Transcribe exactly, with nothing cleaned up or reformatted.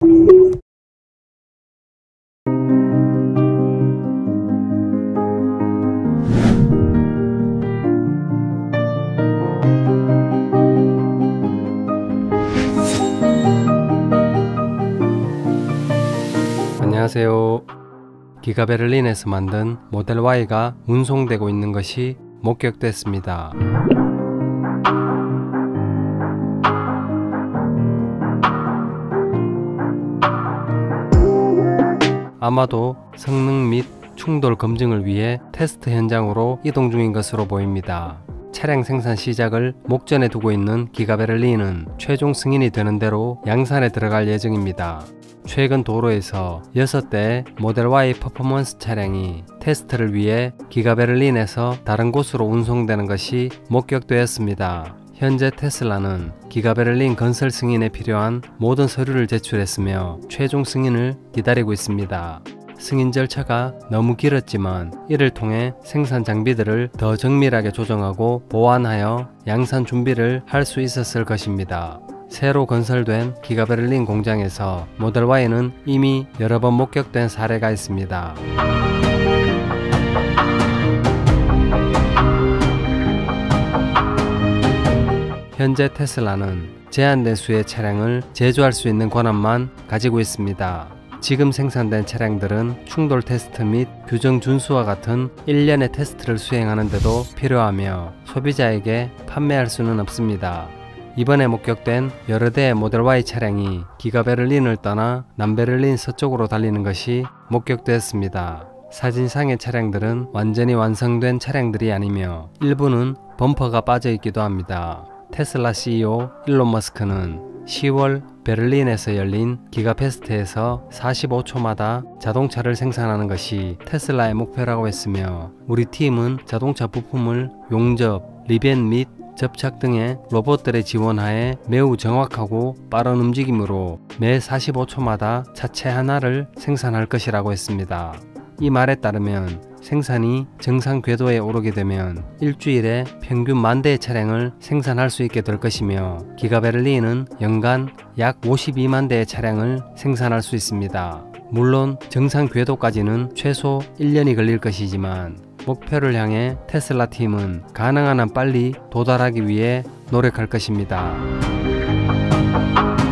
안녕하세요. 기가 베를린에서 만든 모델 Y가 운송되고 있는 것이 목격됐습니다. 아마도 성능 및 충돌 검증을 위해 테스트 현장으로 이동 중인 것으로 보입니다. 차량 생산 시작을 목전에 두고 있는 기가 베를린은 최종 승인이 되는 대로 양산에 들어갈 예정입니다. 최근 도로에서 여섯 대의 모델 Y 퍼포먼스 차량이 테스트를 위해 기가 베를린에서 다른 곳으로 운송되는 것이 목격되었습니다. 현재 테슬라는 기가 베를린 건설 승인에 필요한 모든 서류를 제출했으며 최종 승인을 기다리고 있습니다. 승인 절차가 너무 길었지만 이를 통해 생산 장비들을 더 정밀하게 조정하고 보완하여 양산 준비를 할 수 있었을 것입니다. 새로 건설된 기가 베를린 공장에서 모델 Y는 이미 여러 번 목격된 사례가 있습니다. 현재 테슬라는 제한된 수의 차량을 제조할 수 있는 권한만 가지고 있습니다. 지금 생산된 차량들은 충돌 테스트 및 규정 준수와 같은 일련의 테스트를 수행하는 데도 필요하며 소비자에게 판매할 수는 없습니다. 이번에 목격된 여러 대의 모델 Y 차량이 기가 베를린을 떠나 남베를린 서쪽으로 달리는 것이 목격되었습니다. 사진상의 차량들은 완전히 완성된 차량들이 아니며 일부는 범퍼가 빠져 있기도 합니다. 테슬라 씨이오 일론 머스크는 시월 베를린에서 열린 기가페스트에서 사십오 초마다 자동차를 생산하는 것이 테슬라의 목표라고 했으며 우리 팀은 자동차 부품을 용접, 리벤 및 접착 등의 로봇들의 지원하에 매우 정확하고 빠른 움직임으로 매 사십오 초마다 차체 하나를 생산할 것이라고 했습니다. 이 말에 따르면 생산이 정상 궤도에 오르게 되면 일주일에 평균 만 대의 차량을 생산할 수 있게 될 것이며 기가 베를린은 연간 약 오십이만 대의 차량을 생산할 수 있습니다. 물론 정상 궤도까지는 최소 일 년이 걸릴 것이지만 목표를 향해 테슬라 팀은 가능한 한 빨리 도달하기 위해 노력할 것입니다.